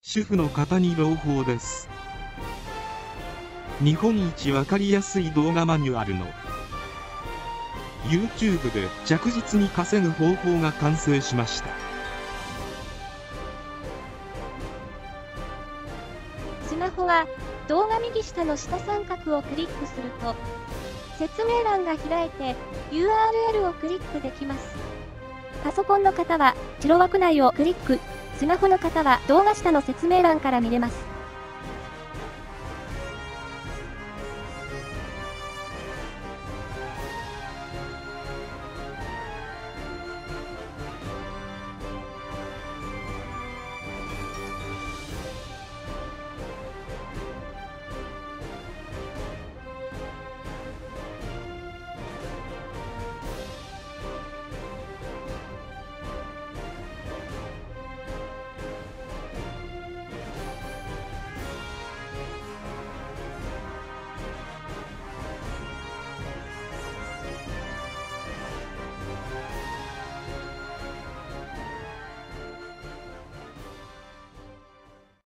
主婦の方に朗報です。日本一わかりやすい動画マニュアルの YouTube で着実に稼ぐ方法が完成しました。 スマホは動画右下の下三角をクリックすると説明欄が開いて URL をクリックできます。パソコンの方は白枠内をクリック、スマホの方は動画下の説明欄から見れます。